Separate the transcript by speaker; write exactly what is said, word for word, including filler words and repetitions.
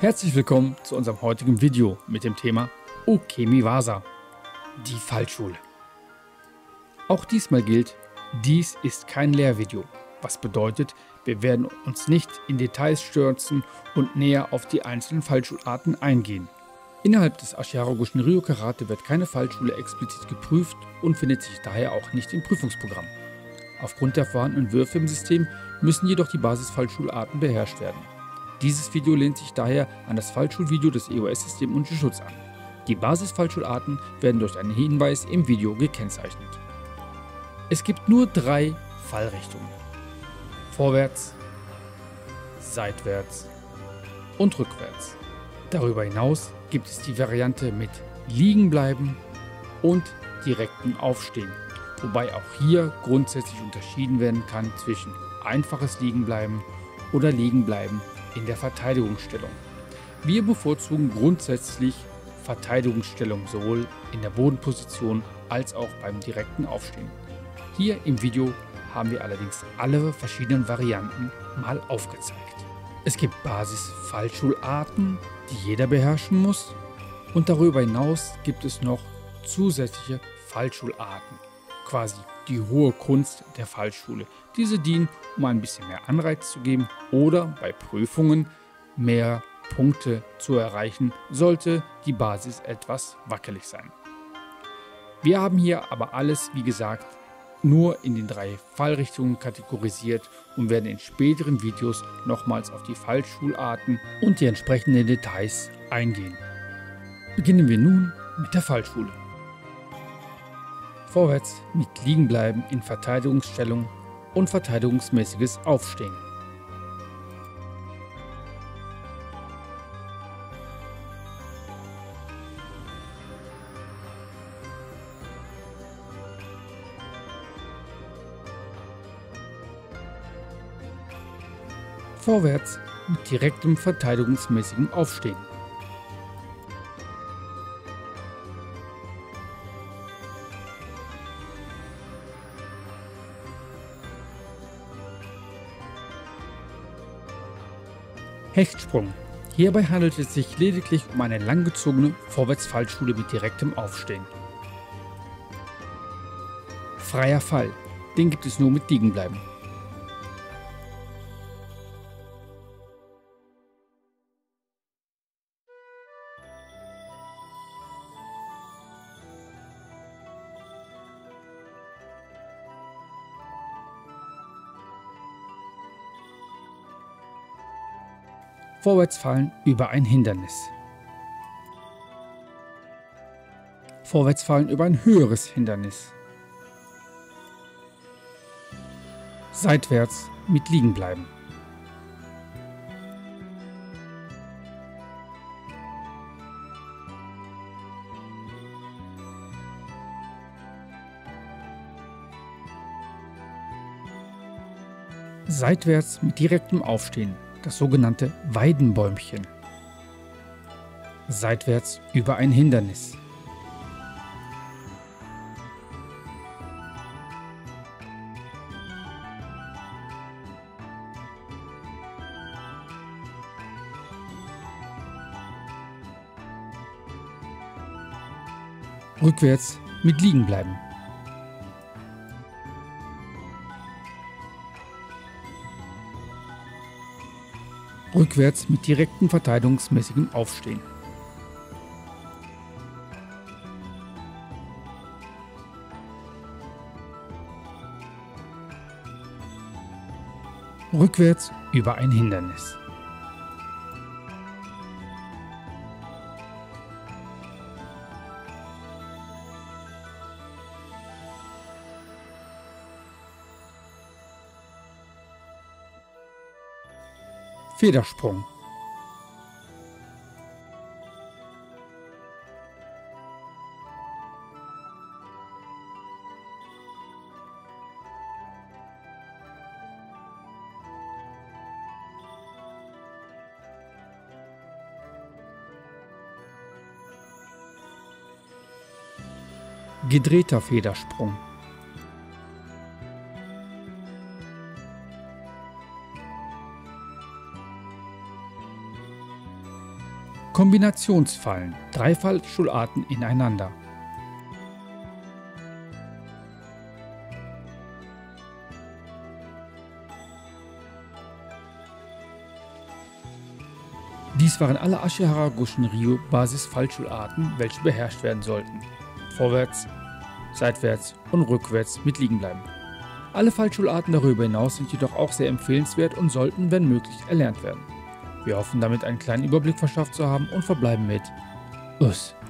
Speaker 1: Herzlich willkommen zu unserem heutigen Video mit dem Thema Okemiwasa, die Fallschule. Auch diesmal gilt, dies ist kein Lehrvideo, was bedeutet, wir werden uns nicht in Details stürzen und näher auf die einzelnen Fallschularten eingehen. Innerhalb des Ashiragoshin Ryo-Karate wird keine Fallschule explizit geprüft und findet sich daher auch nicht im Prüfungsprogramm. Aufgrund der vorhandenen Würfe im System müssen jedoch die Basis-Fallschularten beherrscht werden. Dieses Video lehnt sich daher an das Fallschulvideo des E O S-Systems und Jiu-Jitsu an. Die Basis-Fallschularten werden durch einen Hinweis im Video gekennzeichnet. Es gibt nur drei Fallrichtungen: Vorwärts, Seitwärts und Rückwärts. Darüber hinaus gibt es die Variante mit Liegenbleiben und direktem Aufstehen, wobei auch hier grundsätzlich unterschieden werden kann zwischen einfaches Liegenbleiben oder Liegenbleiben in der Verteidigungsstellung. Wir bevorzugen grundsätzlich Verteidigungsstellung sowohl in der Bodenposition als auch beim direkten Aufstehen. Hier im Video haben wir allerdings alle verschiedenen Varianten mal aufgezeigt. Es gibt Basis-Fallschularten, die jeder beherrschen muss, und darüber hinaus gibt es noch zusätzliche Fallschularten, quasi die hohe Kunst der Fallschule. Diese dienen, um ein bisschen mehr Anreiz zu geben oder bei Prüfungen mehr Punkte zu erreichen, sollte die Basis etwas wackelig sein. Wir haben hier aber alles, wie gesagt, nur in den drei Fallrichtungen kategorisiert und werden in späteren Videos nochmals auf die Fallschularten und die entsprechenden Details eingehen. Beginnen wir nun mit der Fallschule. Vorwärts mit Liegenbleiben in Verteidigungsstellung und verteidigungsmäßiges Aufstehen. Vorwärts mit direktem verteidigungsmäßigem Aufstehen. Hechtsprung. Hierbei handelt es sich lediglich um eine langgezogene Vorwärtsfallschule mit direktem Aufstehen. Freier Fall. Den gibt es nur mit Liegenbleiben. Vorwärtsfallen über ein Hindernis. Vorwärtsfallen über ein höheres Hindernis. Seitwärts mit Liegenbleiben. Seitwärts mit direktem Aufstehen. Das sogenannte Weidenbäumchen. Seitwärts über ein Hindernis. Rückwärts mit Liegenbleiben. Rückwärts mit direktem verteidigungsmäßigem Aufstehen. Rückwärts über ein Hindernis. Federsprung. Gedrehter Federsprung. Kombinationsfallen, drei Fallschularten ineinander. Dies waren alle Ashihara Goshin-Ryu Basis-Fallschularten, welche beherrscht werden sollten. Vorwärts, seitwärts und rückwärts mit Liegenbleiben. Alle Fallschularten darüber hinaus sind jedoch auch sehr empfehlenswert und sollten, wenn möglich, erlernt werden. Wir hoffen damit einen kleinen Überblick verschafft zu haben und verbleiben mit Us.